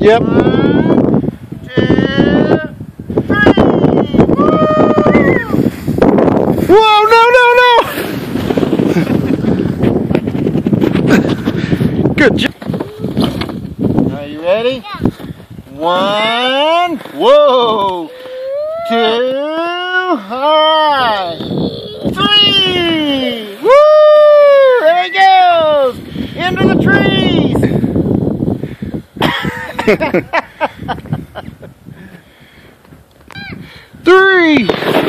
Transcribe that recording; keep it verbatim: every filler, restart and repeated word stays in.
Yep. One, two, three. Woo! Whoa, no, no, no! Good job. Are you ready? Yeah. One, whoa, two, high, three, woo! There he goes, into the trees. Three.